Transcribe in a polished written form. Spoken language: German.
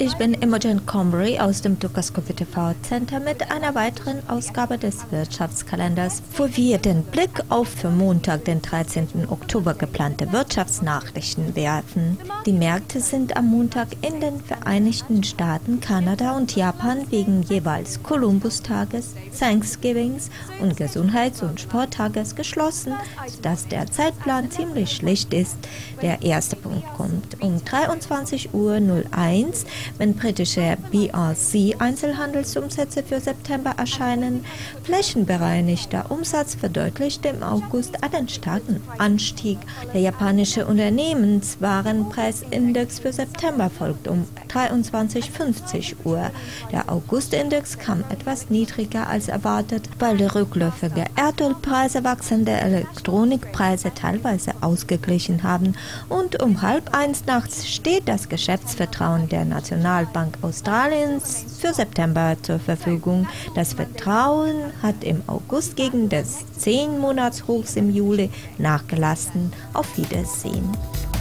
ich bin Imogen Comrie aus dem Dukascope TV Center mit einer weiteren Ausgabe des Wirtschaftskalenders, wo wir den Blick auf für Montag, den 13. Oktober geplante Wirtschaftsnachrichten werfen. Die Märkte sind am Montag in den Vereinigten Staaten, Kanada und Japan wegen jeweils Columbus-Tages, Thanksgivings und Gesundheits- und Sporttages geschlossen, sodass der Zeitplan ziemlich schlicht ist. Der erste Punkt kommt um 23:01 Uhr, wenn britische BRC-Einzelhandelsumsätze für September erscheinen. Flächenbereinigter Umsatz verdeutlicht im August einen starken Anstieg. Der japanische Unternehmenswarenpreisindex für September folgt um 23:50 Uhr. Der Augustindex kam etwas niedriger als erwartet, weil die rückläufige Erdölpreise wachsende Elektronikpreise teilweise ausgeglichen haben. Und um 12:30 nachts steht das Geschäftsvertrauen der Nationalbank Australiens für September zur Verfügung. Das Vertrauen hat im August gegen des 10-Monats-Hochs im Juli nachgelassen. Auf Wiedersehen.